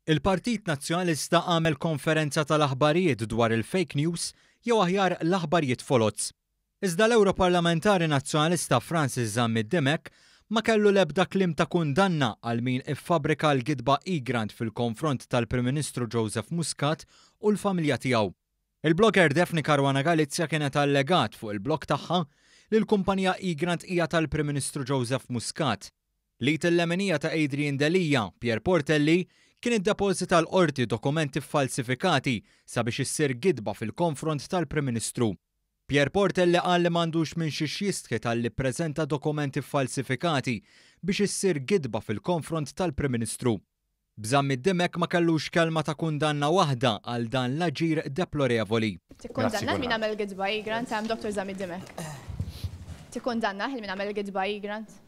Il-Partit Nazzjonalista għamel konferenza tal-aħbarijiet dwar il-fake news jew aħjar l-aħbarijiet folots. Iżda l-Ewroparlamentari Nazzjonalista Francis Zammid-Demek ma kellu l-ebda kliem ta' kundanna għal min iffabbrika l-gidba Igrant fil-konfront tal-Prim Ministru Joseph Muscat u l-familja tiegħu. Il-blogger Daphne Caruana Galizia kienet allegat fuq il-blog tagħha li l-kumpanija Igrant hija tal-Prim Ministru Joseph Muscat. Li t-lemenija ta' Adrian Delija, Pier Portelli, kien iddepożita l-qorti dokumenti falsifikati sabiex issir gidba fil-konfront tal-Prim Ministru. Pier Portelli qal li m'għandux minn xiex jistħi tal-li ppreżenta dokumenti falsifikati biex issir gidba fil-konfront tal-Prim Ministru. B'Zammid-Demek ma kellux kelma ta' kundanna waħda għal dan l-aġir deplorevoli. Tikkundanna min għamel gidba Igrant hemm Dr. Zammid-Demek. Tikkundanna min għamel gidba Igrant.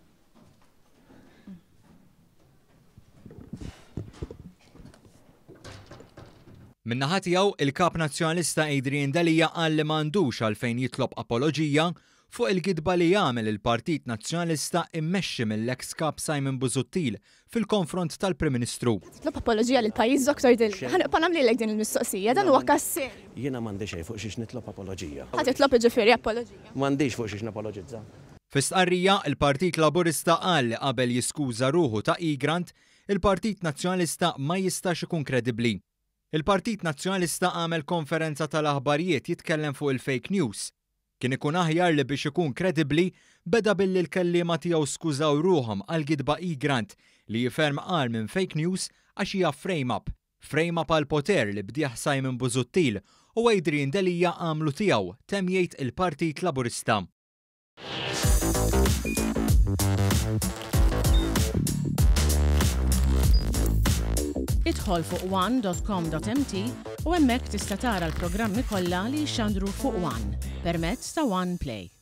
Min-naħa tiegħu il-kap nazzjonalista Adrian Delija qal li m'għandux għalfejn jitlob apoloġija fuq il-gidba li jagħmel il-Partit Nazzjonalista immexxi mill-eks kap Simon Busuttil fil-konfront tal-Prim Ministru. Titlob apoloġija lil pajjiż Dr. Delija. Ħanibqa' nagħmlilek din il-mistoqsija, dan huwa kasser. Jiena m'għandi xejn fuq xiex nitlob apoloġija. Ħadd titlob iġifieri apoloġija. M'għandix fuq xiex napoloġizza. Fi-stqarrija il-Partit Laburista qal li qabel jiskuża ruħu ta' Igrant, il-Partit Nazzjonalista ma jistax ikun kredibbli. Il-Partit Nazzjonalista għamel konferenza tal-aħbarijiet jitkellem fuq il-fake news. Kien ikun aħjar li biex ikun kredibbli beda billi l-kellima tiegħu skużaw ruhom għal gidba Igrant li jiferm qal minn fake news għax hija frame-up għal poter li bdieħ Simon Busuttil u Adrian Delija għamlu tiegħu temm jgħid il-Partit Laburista. Idħol fuq one.com.mt u hemmhekk tista' tara l-programmi kollha li jxandru fuq One permezz ta' One Play.